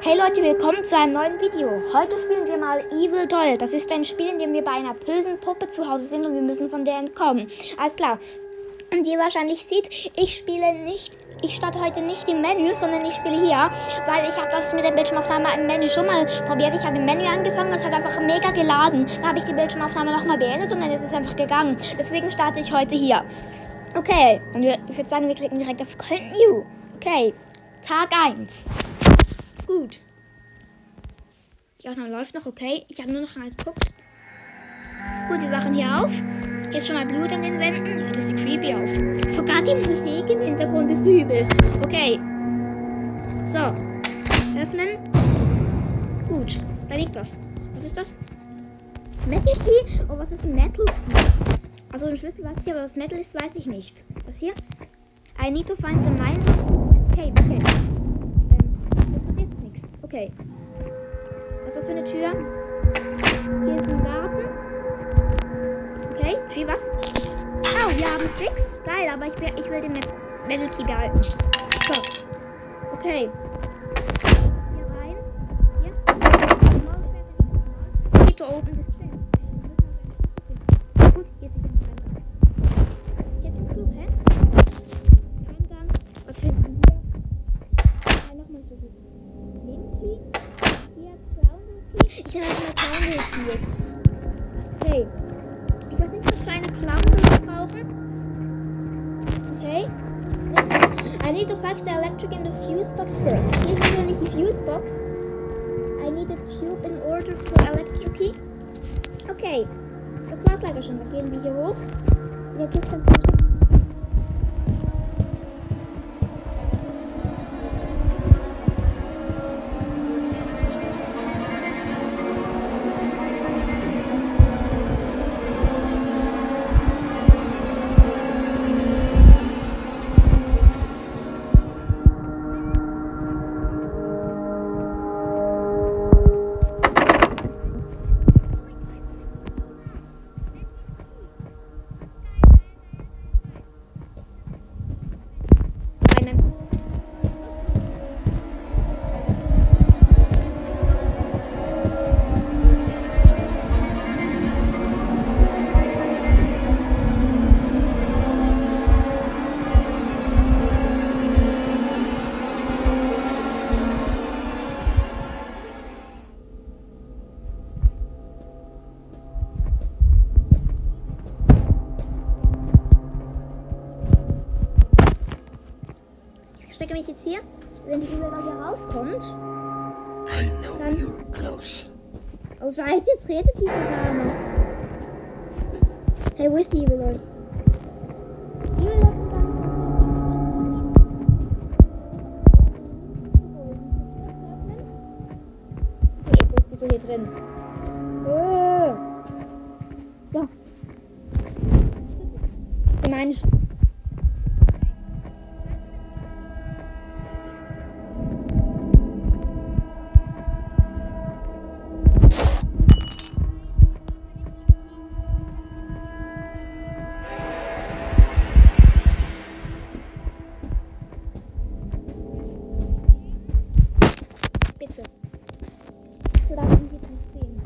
Hey Leute, willkommen zu einem neuen Video. Heute spielen wir mal Evil Doll. Das ist ein Spiel, in dem wir bei einer bösen Puppe zu Hause sind und wir müssen von der entkommen. Alles klar. Und wie ihr wahrscheinlich seht, ich starte heute nicht im Menü, sondern ich spiele hier, weil ich habe das mit der Bildschirmaufnahme im Menü schon mal probiert. Ich habe im Menü angefangen, das hat einfach mega geladen. Dann habe ich die Bildschirmaufnahme nochmal beendet und dann ist es einfach gegangen. Deswegen starte ich heute hier. Okay, und ich würde sagen, wir klicken direkt auf Continue. Okay, Tag 1. Gut. Die Aufnahme läuft noch, okay. Ich habe nur noch mal geguckt. Gut, wir wachen hier auf. Hier ist schon mal Blut an den Wänden. Das sieht creepy aus. Sogar die Musik im Hintergrund ist übel. Okay. So. Öffnen. Gut. Da liegt was. Was ist das? Metal Key? Oh, was ist ein Metal Key? Also den Schlüssel weiß ich, aber was Metal ist, weiß ich nicht. Was hier? I need to find the mind of escape. Okay. Das passiert nichts. Okay. Was ist das für eine Tür? Hier ist ein Garten. Okay, Tür, was? Oh, wir haben Sticks. Geil, aber ich will den Metal Key behalten. So. Okay. Hier rein. Hier. Need to open this chest. Gut, hier ist sicher noch ein Gang. Jetzt ist gut, hä? Eingang. Was finden wir hier? Nochmal so gut. Key. Hier, Grounded Key. Ich habe erstmal Grounded Key. Okay. Ich weiß nicht, was für eine Klammer wir brauchen. Okay. Next. I need to fix the electric in the fuse box first. Hier ist natürlich die Fuse Box. I need a tube in order to electric key. Okay. Das war leider schon. Dann gehen wir hier hoch. Wir gucken Ich stecke mich jetzt hier, wenn die Evil Doll hier rauskommt. Dann. Oh Scheiße, jetzt redet die sogar noch. Hey, wo ist die Evil Doll? Evil Doll kommt gar nicht. Okay, wo ist die so hier drin? So. Meine Bitte. So darf ich mich jetzt nicht sehen.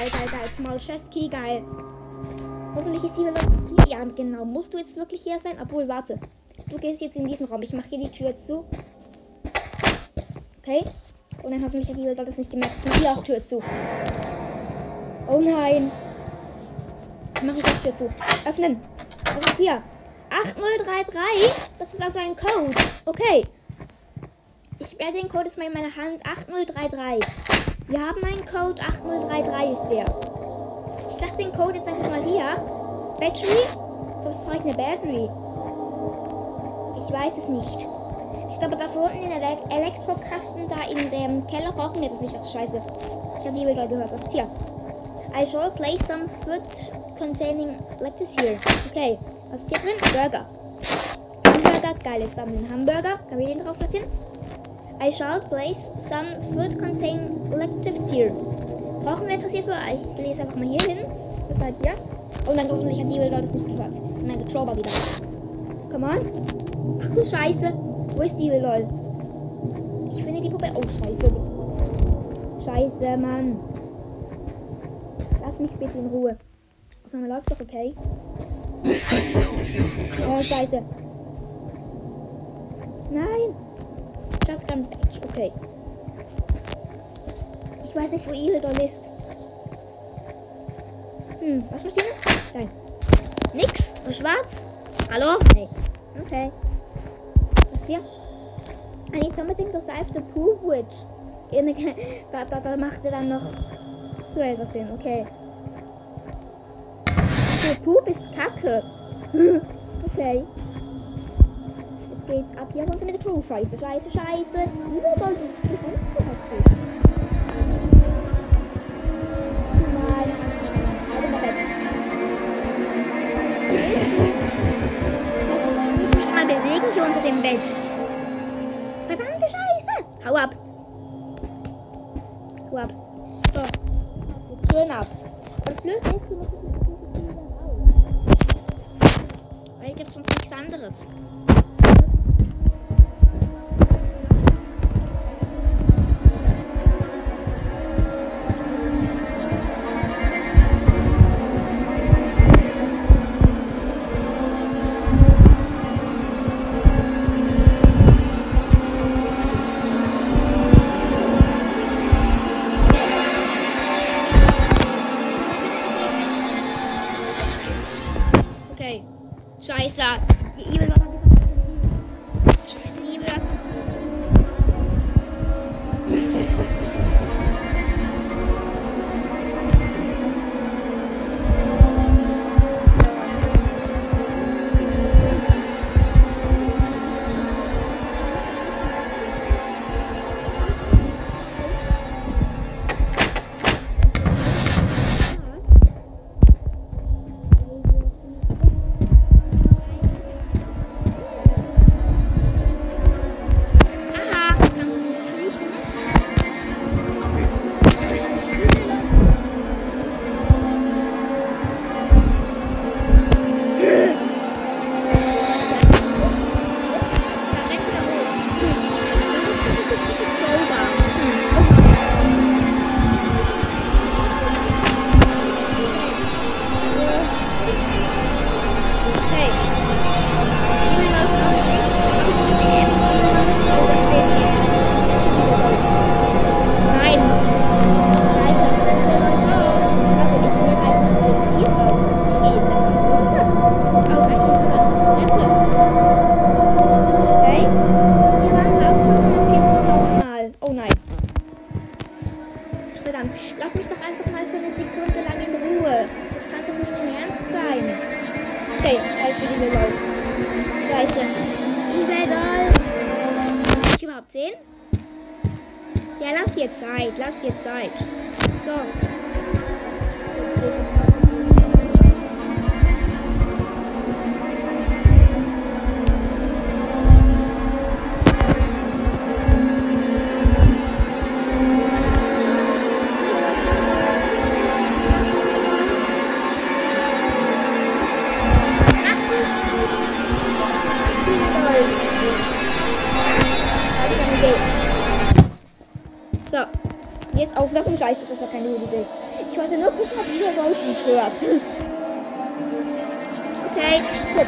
geil. Small Chest Key, geil. Hoffentlich ist die wieder... Ja, genau. Musst du jetzt wirklich hier sein? Obwohl, warte. Du gehst jetzt in diesen Raum. Ich mache hier die Tür zu. Okay. Und dann hoffentlich hat die Welt das nicht gemerkt. Ich mache hier auch Tür zu. Oh nein. Mache ich auch Tür zu. Öffnen. Was ist hier? 8033. Das ist also ein Code. Okay. Ich werde den Code jetzt mal in meiner Hand. 8033. Wir haben einen Code. 8033 ist der. Ich lasse den Code jetzt einfach mal hier. Battery? Was brauche ich eine Battery? Ich weiß es nicht. Ich glaube, da unten in der Elektrokasten, da in dem Keller brauchen wir das nicht. Ach, scheiße. Ich habe die wieder gehört. Was ist hier? I shall place some food containing lettuce here. Okay. Was ist hier drin? Burger. Hamburger. Geil, jetzt haben wir einen Hamburger. Kann ich den drauf platzieren? I shall place some food containing lettuce here. Brauchen wir etwas hierfür? Ich lese einfach mal hier hin. Das ist halt hier. Und dann hoffentlich hat die Leute das nicht gehört. Ich meine, Trober wieder. Come on. Ach du Scheiße. Wo ist die Leute? Ich finde die Puppe. Oh, Scheiße. Scheiße, Mann. Lass mich bitte in Ruhe. Aufnahme läuft doch okay. Oh, Scheiße. Nein. Shotgun Badge. Okay. Ich weiß nicht, wo Evildoll ist. Waschmaschine? Nein. Nix? Nur schwarz? Hallo? Nee. Okay. Was hier? I need something to save the poop witch. Da macht er dann noch so etwas hin. Okay. Der Poop ist Kacke. Okay. Jetzt geht's ab hier runter mit der Crew. Scheiße. Evildoll, du kommst zu heftig. Ich muss mal bewegen hier unter dem Bett. Verdammte Scheiße! Hau ab! Hau ab. So. Schön ab. Aber das Blöde ist, du musst jetzt wieder raus. Weil ich gibt's sonst nichts anderes. Scheiße. Die Evil hat Scheiße, die Evil hat... Lass mich doch einfach mal für eine Sekunde lang in Ruhe. Das kann doch nicht im Ernst sein. Okay, da ist die Leute. Scheiße. Evildoll. Kann ich überhaupt sehen? Ja, lass dir Zeit. So. So, jetzt Aufmerksam. Scheiße, das war keine gute Idee. Ich wollte nur gucken, ob ihr überhaupt nicht hört. Okay, so.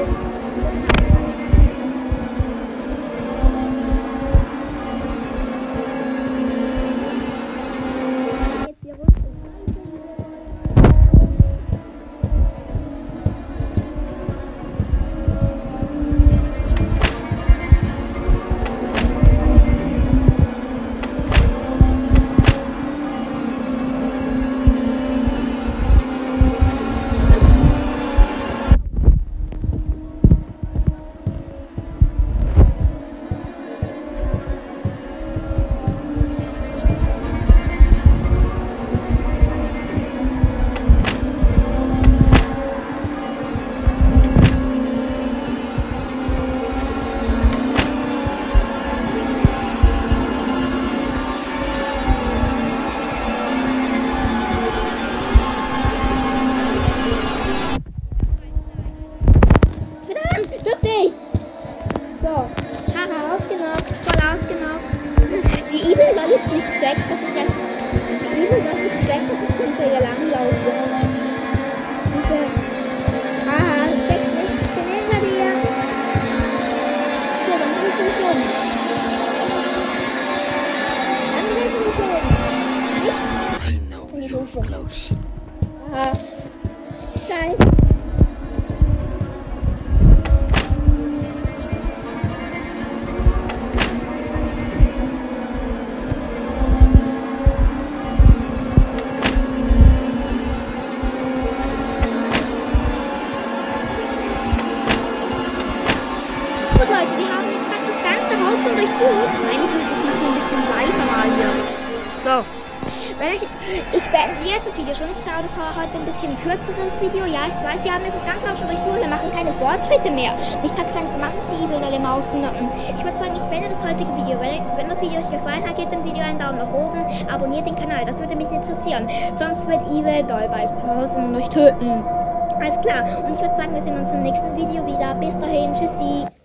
Close. Geil. Gut, Leute, wir haben jetzt fast das ganze Haus schon durchsucht. Meine Güte, ich mache ein bisschen leiser mal hier. So. Ich beende jetzt das Video schon. Ich glaube, das war heute ein bisschen kürzeres Video. Ja, ich weiß, wir haben jetzt das ganze Haus schon durchsucht. Wir machen keine Fortschritte mehr. Ich kann sagen, es machen sie Evil Doll Maus. Ich würde sagen, ich beende das heutige Video. Wenn das Video euch gefallen hat, gebt dem Video einen Daumen nach oben. Abonniert den Kanal, das würde mich interessieren. Sonst wird Evil Doll bald zu Hause euch töten. Alles klar. Und ich würde sagen, wir sehen uns im nächsten Video wieder. Bis dahin. Tschüssi.